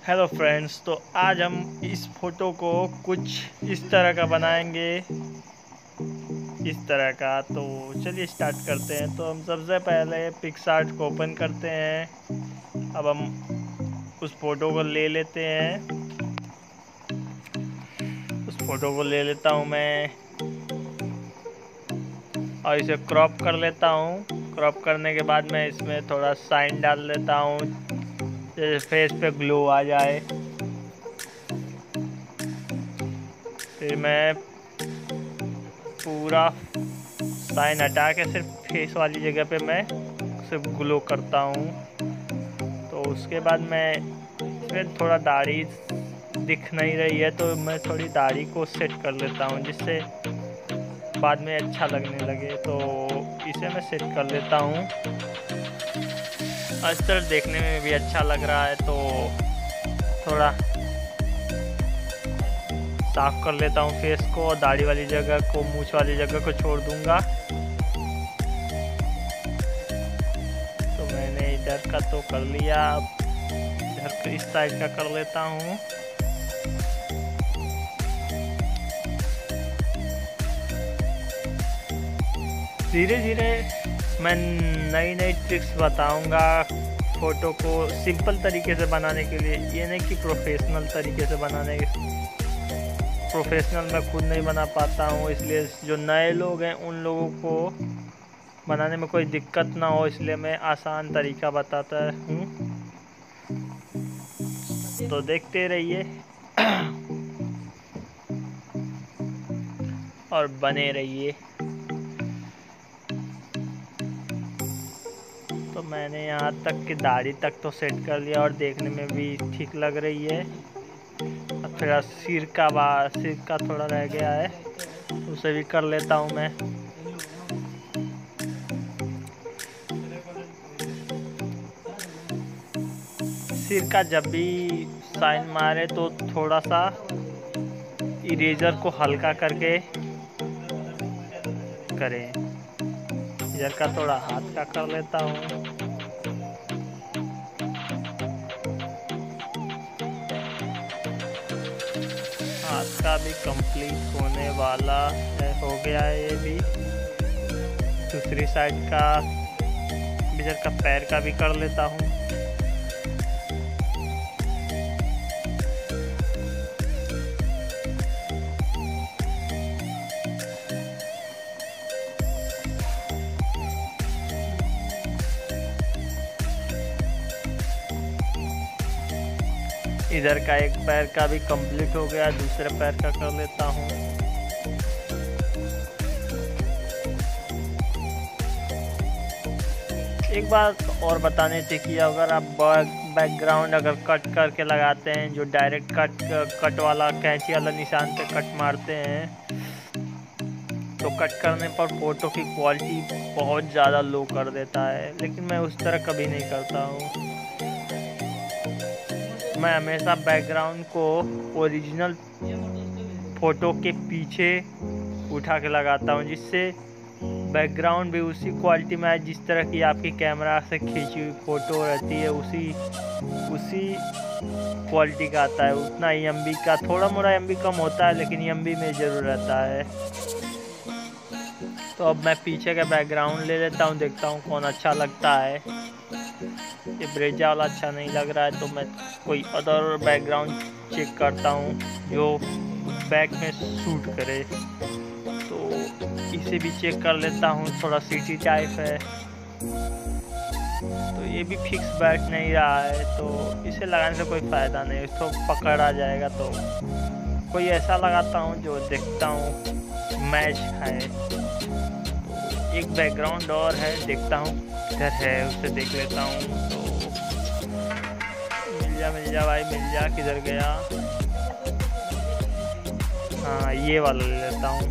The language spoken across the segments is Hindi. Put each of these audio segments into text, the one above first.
हेलो फ्रेंड्स, तो आज हम इस फोटो को कुछ इस तरह का बनाएंगे। इस तरह का तो चलिए स्टार्ट करते हैं। तो हम सबसे पहले पिक्सआर्ट को ओपन करते हैं। अब हम उस फोटो को ले लेते हैं। उस फोटो को ले लेता हूँ मैं और इसे क्रॉप कर लेता हूँ। क्रॉप करने के बाद मैं इसमें थोड़ा शाइन डाल लेता हूँ, जैसे फेस पे ग्लो आ जाए। फिर मैं पूरा शाइन हटा के सिर्फ फेस वाली जगह पे मैं सिर्फ ग्लो करता हूँ। तो उसके बाद मैं फिर थोड़ा दाढ़ी दिख नहीं रही है तो मैं थोड़ी दाढ़ी को सेट कर लेता हूँ, जिससे बाद में अच्छा लगने लगे। तो इसे मैं सेट कर लेता हूँ। इस तरह देखने में भी अच्छा लग रहा है। तो थोड़ा साफ कर लेता हूँ फेस को, और दाढ़ी वाली जगह को, मूंछ वाली जगह को छोड़ दूंगा। तो मैंने इधर का तो कर लिया, इधर इस साइड का कर लेता हूँ। धीरे धीरे मैं नई नई ट्रिक्स बताऊंगा फ़ोटो को सिंपल तरीके से बनाने के लिए। ये नहीं कि प्रोफेशनल तरीके से बनाने, प्रोफेशनल मैं खुद नहीं बना पाता हूँ, इसलिए जो नए लोग हैं उन लोगों को बनाने में कोई दिक्कत ना हो, इसलिए मैं आसान तरीका बताता हूँ। तो देखते रहिए और बने रहिए। तो मैंने यहाँ तक कि दाढ़ी तक तो सेट कर लिया और देखने में भी ठीक लग रही है। अब थोड़ा सिर का थोड़ा रह गया है, उसे भी कर लेता हूँ मैं। सिर का जब भी साइन मारे तो थोड़ा सा इरेजर को हल्का करके करें। इधर का थोड़ा हाथ का कर लेता हूँ। हाथ का भी कंप्लीट होने वाला है, हो गया है ये भी। दूसरी साइड का इधर का पैर का भी कर लेता हूँ। इधर का एक पैर का भी कंप्लीट हो गया, दूसरे पैर का कर लेता हूँ। एक बात और बतानी थी कि अगर आप बैकग्राउंड अगर कट करके लगाते हैं, जो डायरेक्ट कट वाला कैंची वाला निशान पे कट मारते हैं, तो कट करने पर फ़ोटो की क्वालिटी बहुत ज़्यादा लो कर देता है। लेकिन मैं उस तरह कभी नहीं करता हूँ। मैं हमेशा बैकग्राउंड को ओरिजिनल फ़ोटो के पीछे उठा के लगाता हूँ, जिससे बैकग्राउंड भी उसी क्वालिटी में आए जिस तरह की आपकी कैमरा से खींची हुई फ़ोटो रहती है, उसी क्वालिटी का आता है। उतना एमबी का, थोड़ा मोड़ा एमबी कम होता है, लेकिन एमबी में ज़रूर रहता है। तो अब मैं पीछे का बैकग्राउंड ले लेता हूँ, देखता हूँ कौन अच्छा लगता है। ये ब्रेजा वाला अच्छा नहीं लग रहा है, तो मैं कोई अदर बैकग्राउंड चेक करता हूँ जो बैक में सूट करे। तो इसे भी चेक कर लेता हूँ, थोड़ा सिटी टाइप है, तो ये भी फिक्स बैठ नहीं रहा है, तो इसे लगाने से कोई फ़ायदा नहीं, इसको पकड़ आ जाएगा। तो कोई ऐसा लगाता हूँ जो देखता हूँ मैच है। एक बैकग्राउंड और है, देखता हूँ इधर है, उसे देख लेता हूँ। तो मिल जा भाई, मिल जा, किधर गया? हाँ, ये वाला ले लेता हूँ।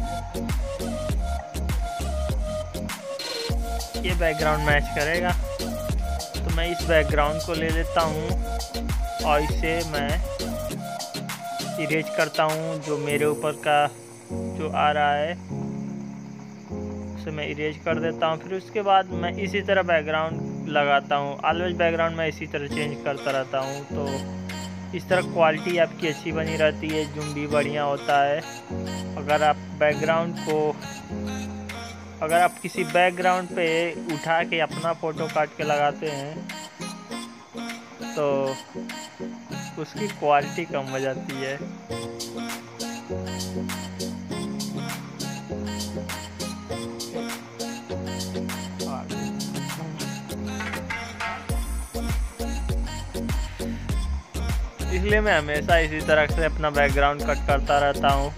ये बैकग्राउंड मैच करेगा, तो मैं इस बैकग्राउंड को ले लेता हूँ और इसे मैं इरेज करता हूँ। जो मेरे ऊपर का जो आ रहा है उसे मैं इरेज कर देता हूँ। फिर उसके बाद मैं इसी तरह बैकग्राउंड लगाता हूँ। ऑलवेज बैकग्राउंड मैं इसी तरह चेंज करता रहता हूँ। तो इस तरह क्वालिटी आपकी अच्छी बनी रहती है, जूम भी बढ़िया होता है। अगर आप किसी बैकग्राउंड पे उठा के अपना फ़ोटो काट के लगाते हैं तो उसकी क्वालिटी कम हो जाती है। इसलिए मैं हमेशा इसी तरह से अपना बैकग्राउंड कट करता रहता हूँ।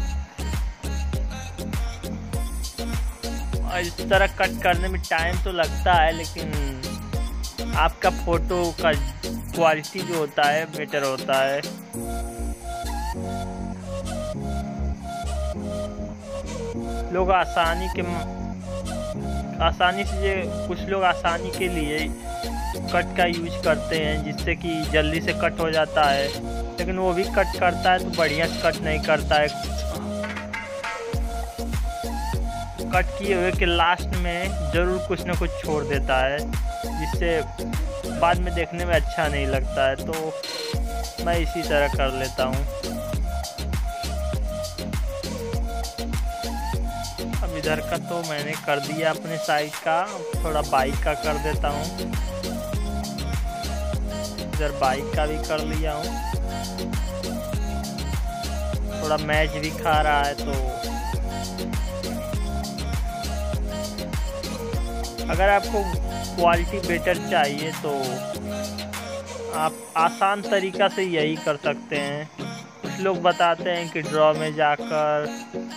और इस तरह कट करने में टाइम तो लगता है, लेकिन आपका फ़ोटो का क्वालिटी जो होता है बेटर होता है। लोग कुछ लोग आसानी के लिए कट का यूज करते हैं, जिससे कि जल्दी से कट हो जाता है, लेकिन वो भी कट करता है तो बढ़िया कट नहीं करता है। कट किए हुए के लास्ट में ज़रूर कुछ ना कुछ छोड़ देता है, जिससे बाद में देखने में अच्छा नहीं लगता है। तो मैं इसी तरह कर लेता हूँ। अब इधर का तो मैंने कर दिया अपने साइड का, थोड़ा बाइक का कर देता हूँ। इधर बाइक का भी कर लिया हूँ। थोड़ा मैच भी खा रहा है, तो अगर आपको क्वालिटी बेटर चाहिए तो आप आसान तरीका से यही कर सकते हैं। कुछ लोग बताते हैं कि ड्रॉ में जाकर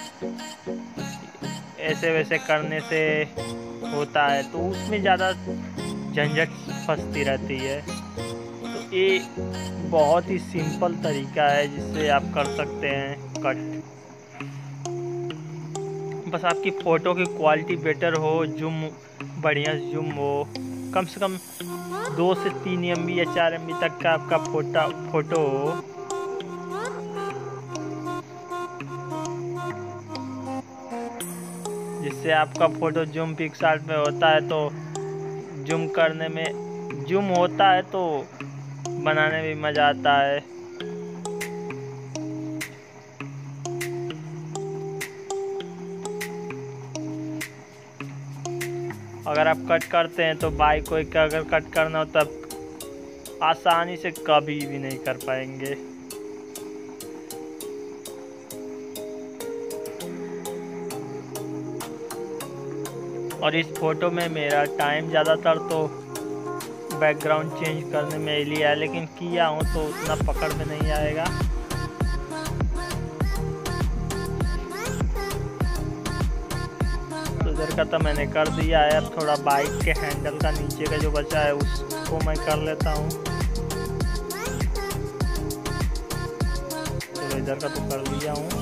ऐसे वैसे करने से होता है, तो उसमें ज़्यादा झंझट फंसती रहती है। तो ये बहुत ही सिंपल तरीका है जिससे आप कर सकते हैं कट। बस आपकी फ़ोटो की क्वालिटी बेटर हो, जूम बढ़िया जूम हो, कम से कम 2 से 3 MB या 4 MB तक का आपका फ़ोटो हो। जिससे आपका फ़ोटो जूम पिक्सल में होता है, तो जूम करने में जूम होता है तो बनाने में मज़ा आता है। अगर आप कट करते हैं तो बाइक को अगर कट करना हो तब आसानी से कभी भी नहीं कर पाएंगे। और इस फोटो में मेरा टाइम ज़्यादातर तो बैकग्राउंड चेंज करने में लिया है, लेकिन किया हूँ तो उतना पकड़ में नहीं आएगा। तो इधर का तो मैंने कर दिया है। अब थोड़ा बाइक के हैंडल का नीचे का जो बचा है उसको मैं कर लेता हूँ। तो इधर का तो कर लिया हूँ।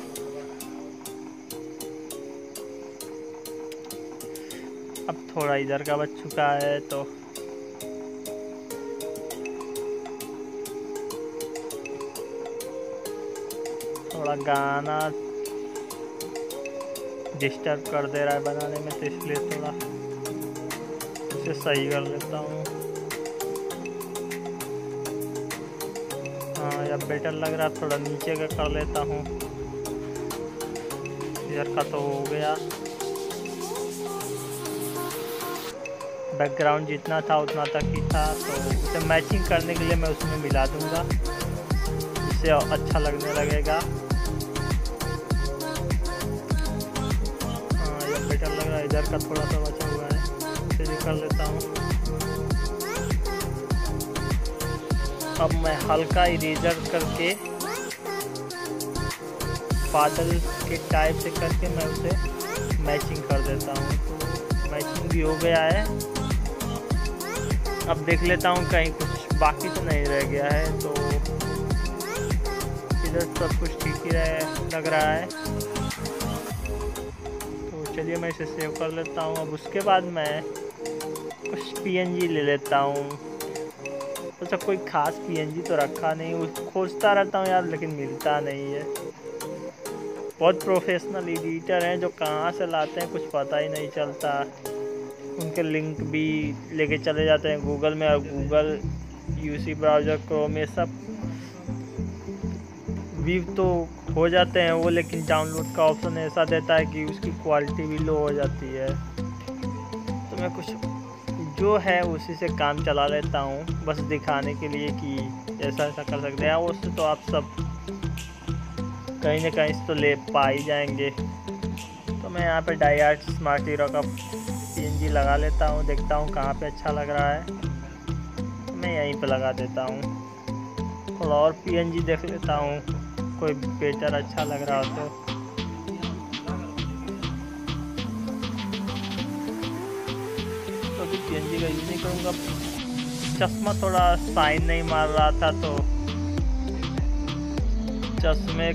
अब थोड़ा इधर का बच चुका है, तो थोड़ा गाना डिस्टर्ब कर दे रहा है बनाने में, तो इसलिए थोड़ा इसे सही कर लेता हूँ। हाँ, या बेटर लग रहा है, थोड़ा नीचे का कर लेता हूँ। इधर का तो हो गया। बैकग्राउंड जितना था उतना तक ही था, तो उसे मैचिंग करने के लिए मैं उसमें मिला दूंगा, इससे अच्छा लगने लगेगा। हाँ, ये बेटर लग रहा है। इधर का थोड़ा सा बचा हुआ है, इसे भी कर लेता हूँ। अब मैं हल्का इरेजर करके बादल के टाइप से करके मैं उसे मैचिंग कर देता हूँ। तो मैचिंग भी हो गया है। अब देख लेता हूँ कहीं कुछ बाकी तो नहीं रह गया है। तो इधर सब कुछ ठीक ही लग रहा है। तो चलिए मैं इसे सेव कर लेता हूँ। अब उसके बाद मैं कुछ PNG ले लेता हूँ। तो सब कोई ख़ास PNG तो रखा नहीं, खोजता रहता हूँ यार, लेकिन मिलता नहीं है। बहुत प्रोफेशनल एडिटर हैं जो कहाँ से लाते हैं कुछ पता ही नहीं चलता। उनके लिंक भी लेके चले जाते हैं गूगल में, और गूगल यूसी ब्राउज़र, क्रोम, ये सब व्यू तो हो जाते हैं वो, लेकिन डाउनलोड का ऑप्शन ऐसा देता है कि उसकी क्वालिटी भी लो हो जाती है। तो मैं कुछ जो है उसी से काम चला लेता हूँ, बस दिखाने के लिए कि ऐसा ऐसा कर सकते हैं। उससे तो आप सब कहीं ना कहीं तो ले पा ही जाएंगे। तो मैं यहाँ पे डाई स्मार्ट हीरो का PNG लगा लेता हूँ, देखता हूँ कहाँ पे अच्छा लग रहा है, मैं यहीं पे लगा देता हूँ। थोड़ा और PNG देख लेता हूँ, कोई बेटर अच्छा लग रहा हो तो अभी PNG का यूज नहीं करूँगा। चश्मा थोड़ा साइन नहीं मार रहा था, तो चश्मे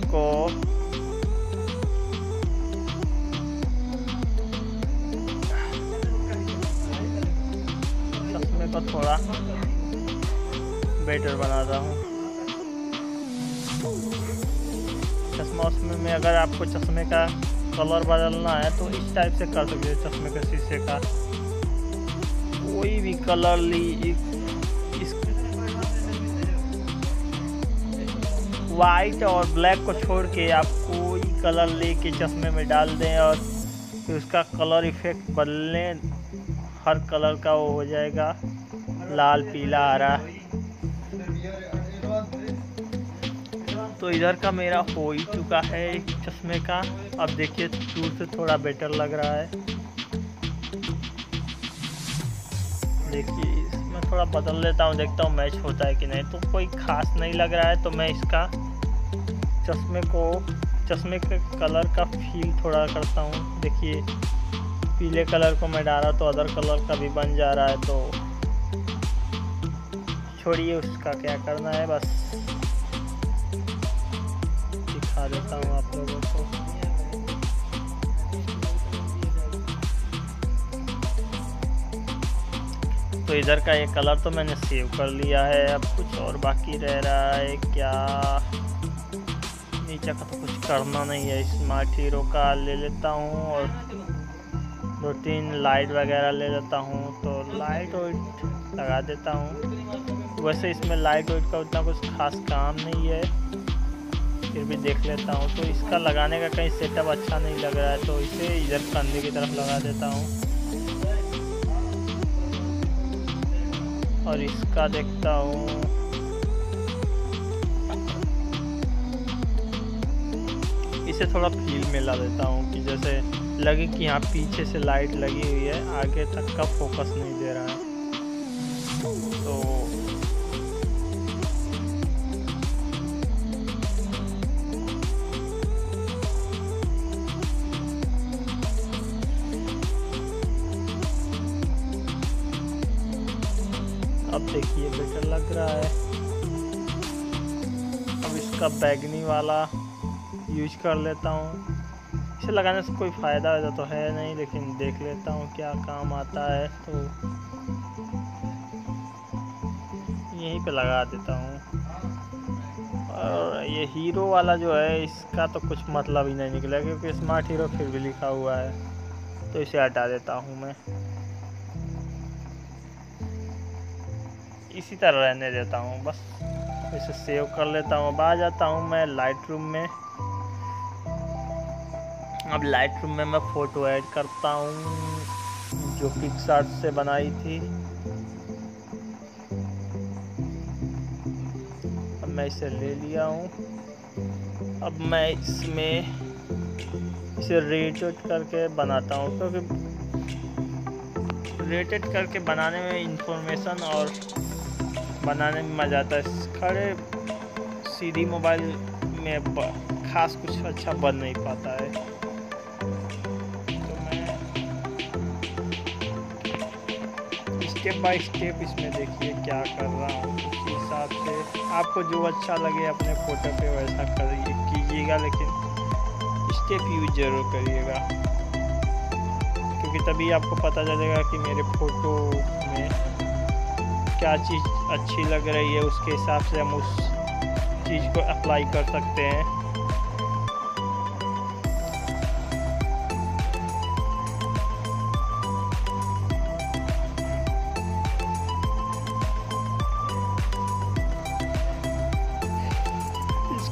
को थोड़ा बेटर बनाता हूँ। चश्मा में अगर आपको चश्मे का कलर बदलना है तो इस टाइप से कर सकते हैं। चश्मे के शीशे का कोई भी कलर इस वाइट और ब्लैक को छोड़ के आप कोई कलर लेके चश्मे में डाल दें और फिर उसका कलर इफेक्ट बदलने, हर कलर का वो हो जाएगा, लाल, पीला, हरा। तो इधर का मेरा हो ही चुका है चश्मे का। अब देखिए दूर से थोड़ा बेटर लग रहा है। देखिए इसमें थोड़ा बदल लेता हूँ, देखता हूँ मैच होता है कि नहीं। तो कोई खास नहीं लग रहा है, तो मैं इसका चश्मे के कलर का फील थोड़ा करता हूँ। देखिए पीले कलर को मैं डाला तो अदर कलर का भी बन जा रहा है। तो छोड़िए उसका क्या करना है, बस दिखा देता हूँ आप लोगों को। तो इधर का ये कलर तो मैंने सेव कर लिया है। अब कुछ और बाकी रह रहा है क्या? नीचे का तो कुछ करना नहीं है। स्मार्ट हीरो का ले लेता हूँ और 2-3 लाइट वगैरह ले लेता हूँ। तो लाइट वाइट लगा देता हूँ। वैसे इसमें लाइट वाइट का उतना कुछ खास काम नहीं है, फिर भी देख लेता हूँ। तो इसका लगाने का कहीं सेटअप अच्छा नहीं लग रहा है, तो इसे इधर कंधे की तरफ लगा देता हूँ। और इसका देखता हूँ, इसे थोड़ा फील में ला देता हूँ कि जैसे लगे कि यहाँ पीछे से लाइट लगी हुई है, आगे तक का फोकस नहीं दे रहा है। तो अब देखिए बेटर लग रहा है। अब इसका बैगनी वाला यूज कर लेता हूँ। इसे लगाने से कोई फ़ायदा वैसा तो है नहीं, लेकिन देख लेता हूँ क्या काम आता है। तो यहीं पे लगा देता हूँ। और ये हीरो वाला जो है इसका तो कुछ मतलब ही नहीं निकला, क्योंकि स्मार्ट हीरो फिर भी लिखा हुआ है। तो इसे हटा देता हूँ मैं, इसी तरह रहने देता हूँ। बस इसे सेव कर लेता हूँ। अब आ जाता हूँ मैं लाइट रूम में। अब लाइट रूम में मैं फ़ोटो ऐड करता हूँ जो पिक्सआर्ट से बनाई थी। अब मैं इसे ले लिया हूँ। अब मैं इसमें इसे रेटेड करके बनाता हूँ, क्योंकि रेटेड करके बनाने में इंफॉर्मेशन और बनाने में मज़ा आता है। खड़े सीधी मोबाइल में खास कुछ अच्छा बन नहीं पाता है। तो मैं स्टेप बाय स्टेप इसमें देखिए क्या कर रहा हूँ, उस हिसाब से आपको जो अच्छा लगे अपने फ़ोटो पे वैसा कीजिएगा, लेकिन स्टेप यूज ज़रूर करिएगा, क्योंकि तभी आपको पता चलेगा कि मेरे फ़ोटो में क्या चीज़ अच्छी लग रही है। उसके हिसाब से हम उस चीज़ को अप्लाई कर सकते हैं।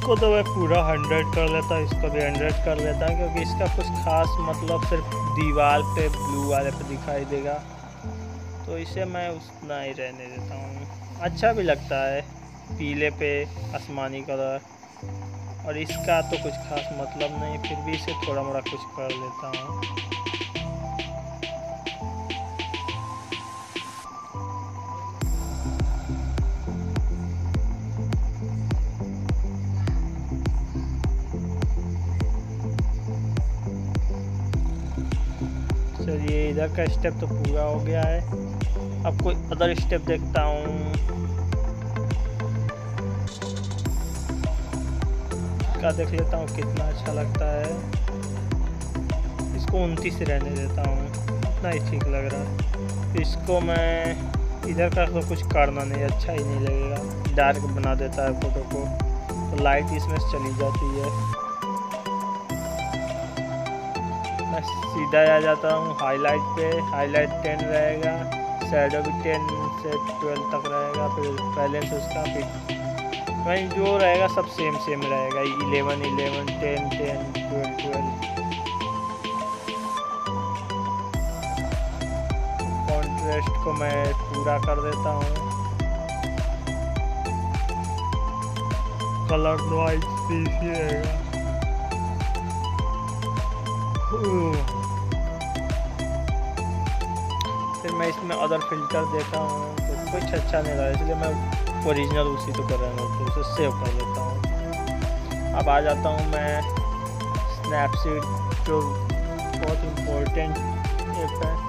इसको तो मैं पूरा 100 कर लेता हूँ, इसको भी 100 कर लेता हूँ, क्योंकि इसका कुछ खास मतलब सिर्फ दीवार पे ब्लू वाले पे दिखाई देगा, तो इसे मैं उतना ही रहने देता हूँ। अच्छा भी लगता है पीले पे आसमानी कलर, और इसका तो कुछ खास मतलब नहीं, फिर भी इसे थोड़ा मोड़ा कुछ कर लेता हूँ। चलिए इधर का स्टेप तो पूरा हो गया है, अब कोई अदर स्टेप देखता हूँ। इसका देख लेता हूँ कितना अच्छा लगता है, इसको 29 रहने देता हूँ, इतना ही ठीक लग रहा है। इसको मैं इधर का तो कुछ करना नहीं, अच्छा ही नहीं लगेगा, डार्क बना देता है फोटो को, तो लाइट इसमें चली जाती है। मैं सीधा आ जाता हूँ हाईलाइट पे, हाईलाइट 10 रहेगा, शैडो भी 10 से 12 तक रहेगा, फिर बैलेंस उसका फिर वहीं जो रहेगा सब सेम रहेगा, 11 11 10 10 12 12। कॉन्ट्रास्ट को मैं पूरा कर देता हूँ, कलर वाइज पीस रहेगा। फिर मैं इसमें अदर फिल्टर देखा हूँ तो कुछ अच्छा नहीं रहा, इसलिए मैं ओरिजिनल उसी को कर रहा हूँ, तो उसे सेव कर लेता हूँ। अब आ जाता हूँ मैं स्नैपसीड, जो बहुत इम्पोर्टेंट ऐप है।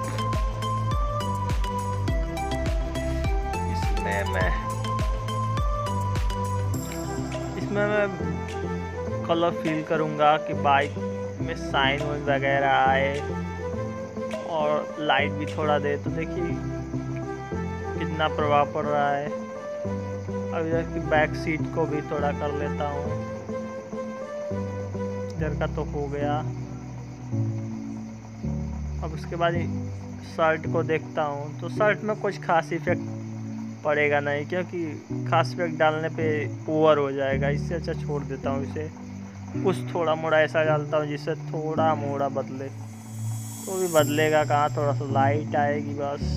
इसमें मैं कलर फील करूँगा कि बाइक में साइन वगैरह आए और लाइट भी थोड़ा दे, तो देखिए कितना प्रभाव पड़ रहा है। अब इधर की बैक सीट को भी थोड़ा कर लेता हूँ, इधर का तो हो गया। अब उसके बाद शर्ट को देखता हूँ, तो शर्ट में कुछ खास इफेक्ट पड़ेगा नहीं, क्योंकि खास इफेक्ट डालने पे ओवर हो जाएगा, इससे अच्छा छोड़ देता हूँ इसे। कुछ थोड़ा मोड़ा ऐसा डालता हूँ जिससे थोड़ा मोड़ा बदले, तो भी बदलेगा कहाँ, थोड़ा सा लाइट आएगी बस।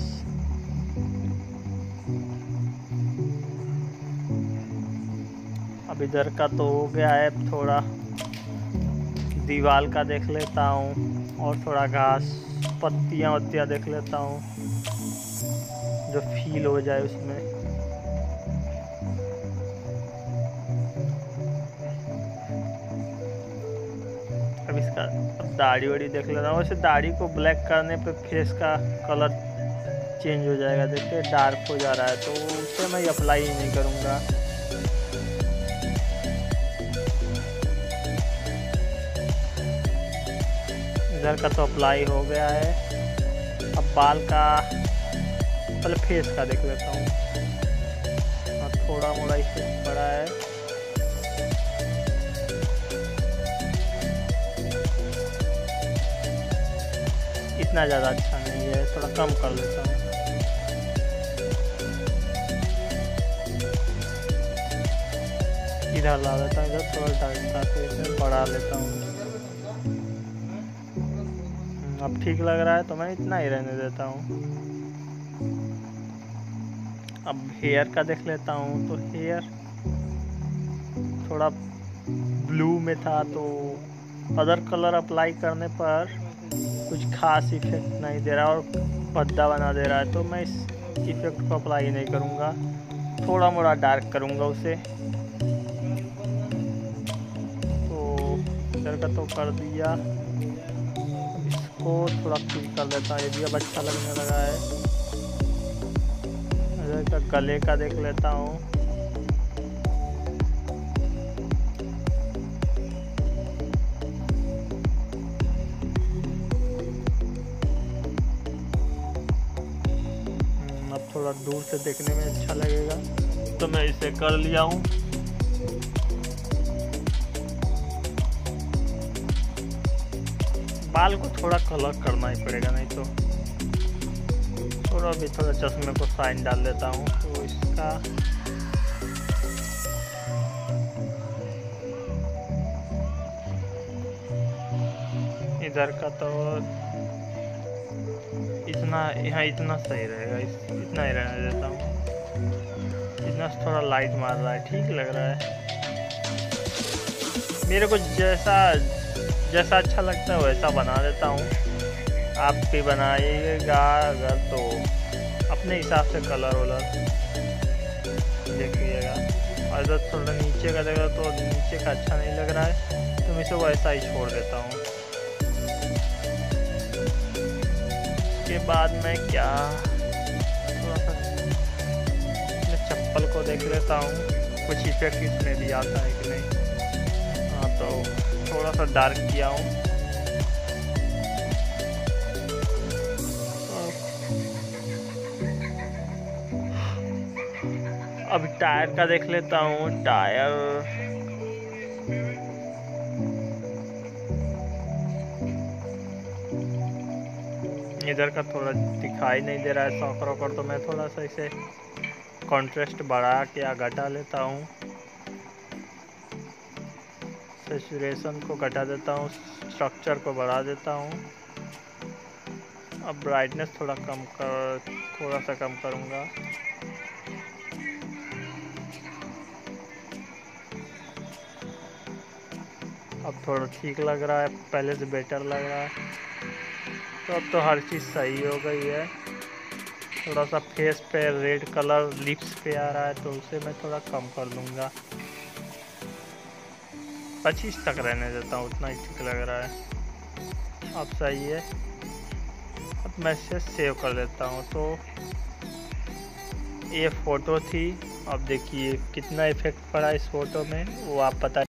अब इधर का तो हो गया है, थोड़ा दीवार का देख लेता हूँ, और थोड़ा घास पत्तियाँ वत्तियाँ देख लेता हूँ, जो फील हो जाए उसमें। अब इसका दाढ़ी वाड़ी देख लेता हूँ, वैसे दाढ़ी को ब्लैक करने पे फेस का कलर चेंज हो जाएगा, देखते डार्क हो जा रहा है, तो उसे मैं अप्लाई ही नहीं करूँगा। इधर का तो अप्लाई हो गया है। अब बाल का, पहले फेस का देख लेता हूँ, और थोड़ा मोड़ा इफेक्ट पड़ा है। इतना ज़्यादा अच्छा नहीं है, थोड़ा कम कर लेता हूँ। इधर ला देता हूँ, इधर थोड़ा डार्क इधर बढ़ा लेता हूँ। अब ठीक लग रहा है, तो मैं इतना ही रहने देता हूँ। अब हेयर का देख लेता हूँ, तो हेयर थोड़ा ब्लू में था, तो अदर कलर अप्लाई करने पर कुछ खास इफेक्ट नहीं दे रहा और भद्दा बना दे रहा है, तो मैं इस इफेक्ट को अप्लाई नहीं करूँगा, थोड़ा मोड़ा डार्क करूँगा उसे। तो इधर का तो कर दिया, इसको थोड़ा फिल कर देता हूँ, ये भी अब अच्छा लगने लगा है। इधर का गले का देख लेता हूँ, अब थोड़ा दूर से देखने में अच्छा लगेगा, तो मैं इसे कर लिया हूँ। बाल को थोड़ा कलर करना ही पड़ेगा, नहीं तो थोड़ा चश्मे को साइन डाल देता हूँ, तो इसका इधर का तो इतना, यहाँ इतना सही रहेगा, इतना ही रहने देता हूँ। इतना थोड़ा लाइट मार रहा है, ठीक लग रहा है मेरे को। जैसा अच्छा लगता है वैसा बना देता हूँ। आप भी बनाइएगा अगर तो अपने हिसाब से कलर वलर देखिएगा। और अगर थोड़ा नीचे का देगा तो नीचे का अच्छा नहीं लग रहा है तो मैं इसे वैसा ही छोड़ देता हूँ। उसके बाद मैं क्या, थोड़ा सा मैं चप्पल को देख लेता हूँ कुछ इफेक्ट इसमें भी आता है कि नहीं। हाँ तो थोड़ा सा डार्क किया हूँ। अब टायर का देख लेता हूँ। टायर इधर का थोड़ा दिखाई नहीं दे रहा है सॉकर वॉकर, तो मैं थोड़ा सा इसे कॉन्ट्रास्ट बढ़ा के या घटा लेता हूँ। सैचुरेशन को घटा देता हूँ, स्ट्रक्चर को बढ़ा देता हूँ। अब ब्राइटनेस थोड़ा सा कम करूँगा। अब थोड़ा ठीक लग रहा है, पहले से बेटर लग रहा है। तो अब तो हर चीज़ सही हो गई है। थोड़ा सा फेस पे रेड कलर लिप्स पे आ रहा है तो उसे मैं थोड़ा कम कर लूँगा। 25 तक रहने देता हूँ, उतना ही ठीक लग रहा है। अब सही है। अब मैं इसे सेव कर लेता हूँ। तो ये फ़ोटो थी। अब देखिए कितना इफेक्ट पड़ा इस फ़ोटो में वो आप बता